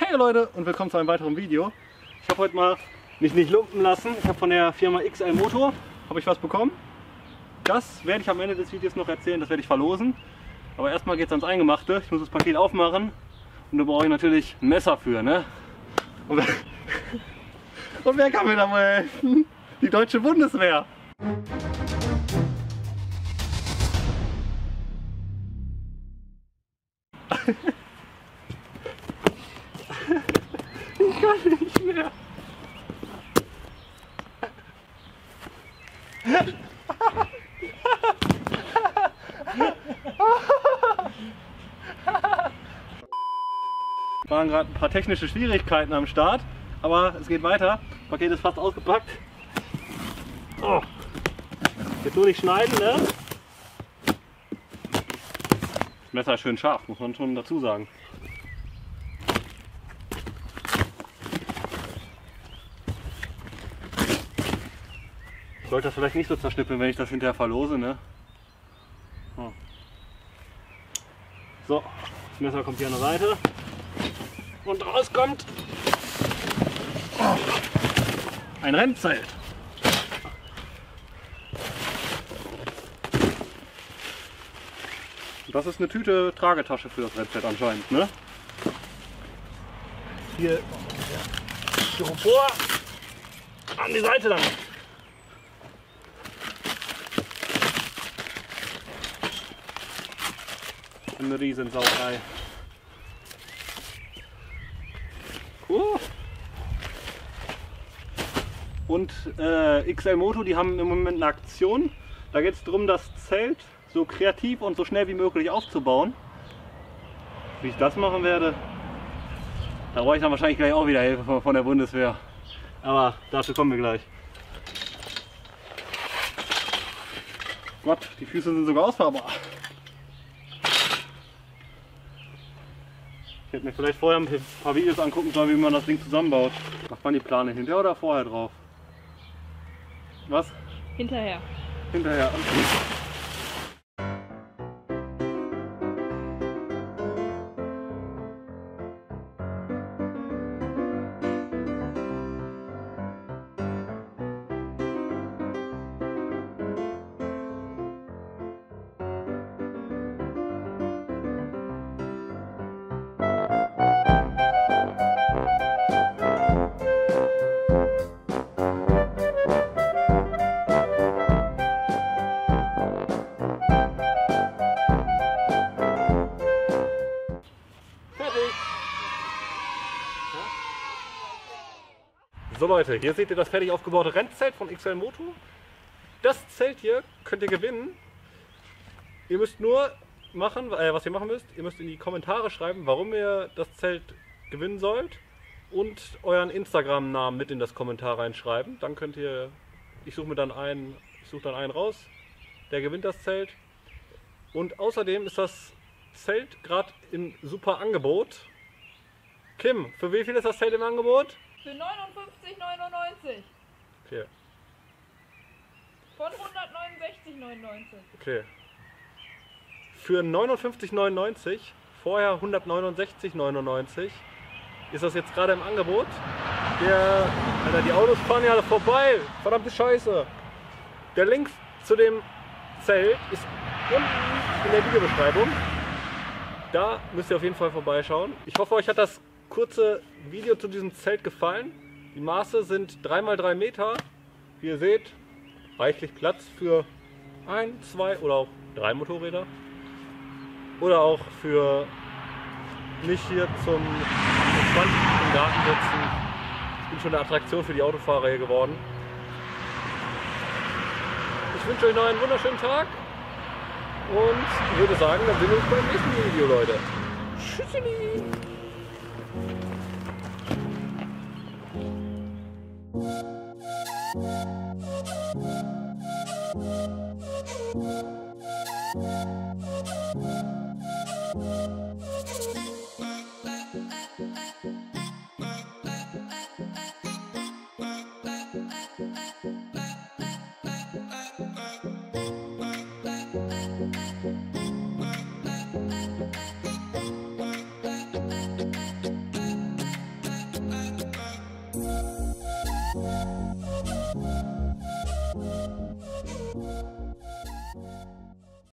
Hey Leute und willkommen zu einem weiteren Video. Ich habe heute mal mich nicht lumpen lassen. Ich habe von der Firma XL Moto was bekommen. Das werde ich am Ende des Videos noch erzählen, das werde ich verlosen. Aber erstmal geht es ans Eingemachte. Ich muss das Paket aufmachen und da brauche ich natürlich ein Messer für. Ne? Und wer kann mir da mal helfen? Die deutsche Bundeswehr. Ich kann nicht mehr. Waren gerade ein paar technische Schwierigkeiten am Start, aber es geht weiter. Das Paket ist fast ausgepackt. Oh. Jetzt nur nicht schneiden, ne? Das Messer ist schön scharf, muss man schon dazu sagen. Ich sollte das vielleicht nicht so zerschnippeln, wenn ich das hinterher verlose, ne? Oh. So, das Messer kommt hier an der Seite und raus kommt ein Rennzelt. Das ist eine Tüte Tragetasche für das Rennzelt anscheinend, ne? Hier Styropor an die Seite dann. Eine Riesensauerei. Cool. Und XL Moto, die haben im Moment eine Aktion. Da geht es darum, das Zelt so kreativ und so schnell wie möglich aufzubauen. Wie ich das machen werde, da brauche ich dann wahrscheinlich gleich auch wieder Hilfe von der Bundeswehr. Aber dazu kommen wir gleich. Gott, die Füße sind sogar ausfahrbar. Ich hätte mir vielleicht vorher ein paar Videos angucken sollen, wie man das Ding zusammenbaut. Macht man die Plane hinterher oder vorher drauf? Was? Hinterher. Hinterher. So Leute, hier seht ihr das fertig aufgebaute Rennzelt von XL Moto. Das Zelt hier könnt ihr gewinnen. Ihr müsst nur machen, was ihr machen müsst, ihr müsst in die Kommentare schreiben, warum ihr das Zelt gewinnen sollt und euren Instagram-Namen mit in das Kommentar reinschreiben. Dann könnt ihr, ich suche dann einen raus, der gewinnt das Zelt. Und außerdem ist das Zelt gerade in super Angebot. Kim, für wie viel ist das Zelt im Angebot? Für 59,99. Okay. Von 169,99. Okay. Für 59,99, vorher 169,99, ist das jetzt gerade im Angebot. Alter, die Autos fahren ja vorbei. Verdammte Scheiße. Der Link zu dem Zelt ist unten in der Videobeschreibung. Da müsst ihr auf jeden Fall vorbeischauen. Ich hoffe, euch hat das kurze Video zu diesem Zelt gefallen. Die Maße sind 3 x 3 Meter. Wie ihr seht, reichlich Platz für 1, 2 oder auch 3 Motorräder. Oder auch für mich hier zum Entspannen im Garten sitzen. Ich bin schon eine Attraktion für die Autofahrer hier geworden. Ich wünsche euch noch einen wunderschönen Tag und würde sagen, dann sehen wir uns beim nächsten Video, Leute. Tschüssi! Tschüss.